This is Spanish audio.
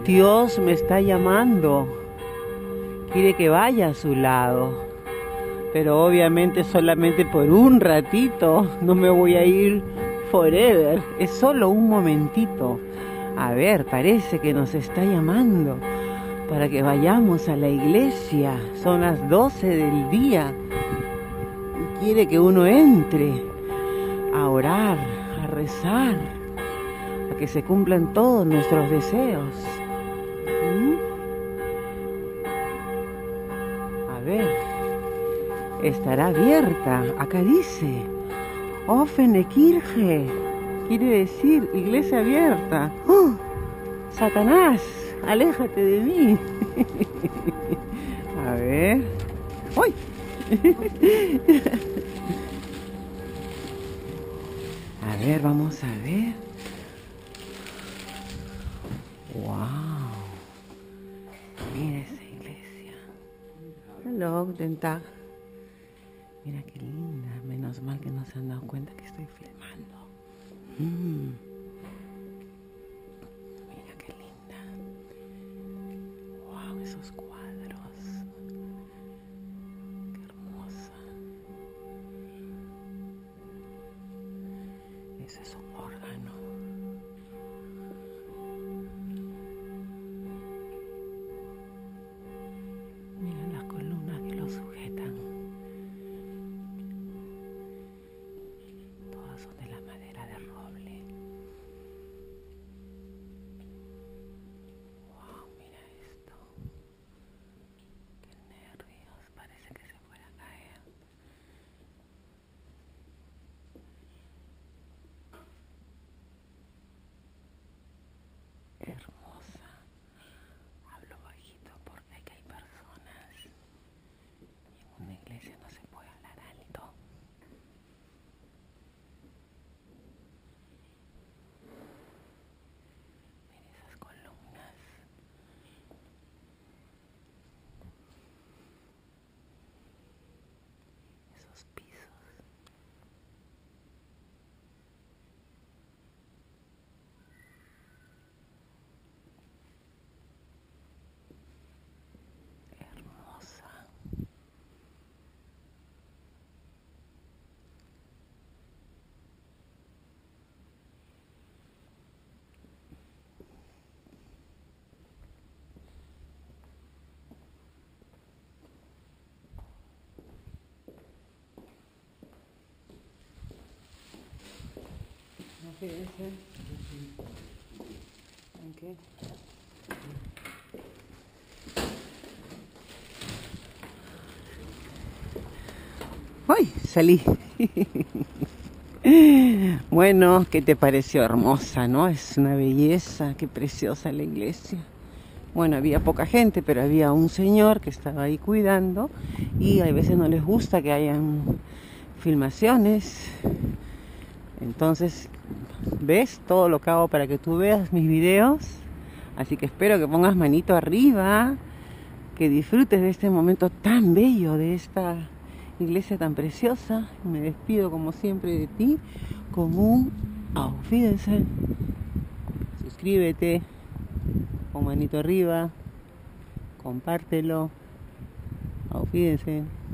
Dios me está llamando. Quiere que vaya a su lado. Pero obviamente solamente por un ratito. No me voy a ir forever. Es solo un momentito. A ver, parece que nos está llamando para que vayamos a la iglesia. Son las 12 del día. Y quiere que uno entre a orar, a rezar, a que se cumplan todos nuestros deseos. A ver, estará abierta. Acá dice Offene Kirche, quiere decir iglesia abierta. ¡Oh! Satanás, aléjate de mí. A ver. ¡Uy! A ver, vamos a ver. ¡Wow! Mira esa iglesia. Hello, guten Tag. Mira qué linda. Menos mal que no se han dado cuenta que estoy filmando. Mira qué linda. ¡Wow! Esos cuadros. Qué hermosa. Ese es un órgano. Miren las columnas que lo sujetan. Todas son de la madera de roble. Wow, mira esto. Qué nervios, parece que se fuera a caer. Hermosa. Hablo bajito porque aquí hay personas y en una iglesia no se puede hablar alto. Mira esas columnas. Esos pisos. Hermosa. Fíjense. Okay. ¡Ay! Salí. Bueno, ¿qué te pareció? Hermosa, ¿no? Es una belleza, qué preciosa la iglesia. Bueno, había poca gente, pero había un señor que estaba ahí cuidando y a veces no les gusta que hayan filmaciones. Entonces, ¿ves? Todo lo que hago para que tú veas mis videos. Así que espero que pongas manito arriba, que disfrutes de este momento tan bello, de esta iglesia tan preciosa. Me despido como siempre de ti con un Auf Wiedersehen. Suscríbete, pon manito arriba, compártelo. Auf Wiedersehen.